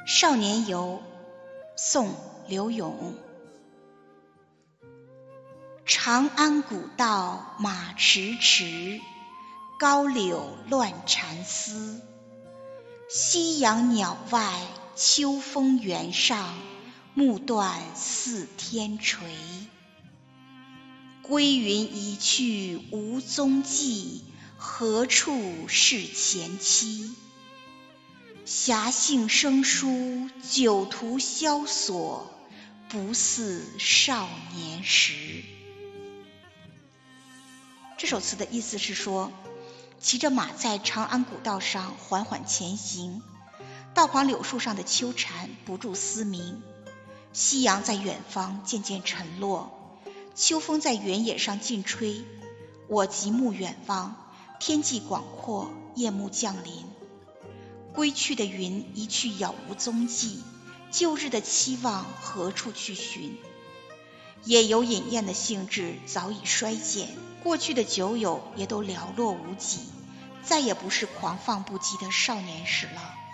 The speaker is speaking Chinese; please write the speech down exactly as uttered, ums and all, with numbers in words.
少年游，宋·刘永。长安古道马迟迟，高柳乱蝉嘶。夕阳鸟外秋风原上，暮断似天垂。归云一去无踪迹，何处是前期？侠兴生疏，酒徒萧索，不似少年时。这首词的意思是说，骑着马在长安古道上缓缓前行，道旁柳树上的秋蝉不住嘶鸣，夕阳在远方渐渐沉落，秋风在原野上劲吹，我极目远望，天际广阔，夜幕降临。归去的云一去杳无踪迹，旧日的期望何处去寻？野游饮宴的兴致早已衰减，过去的酒友也都寥落无几，再也不是狂放不羁的少年时了。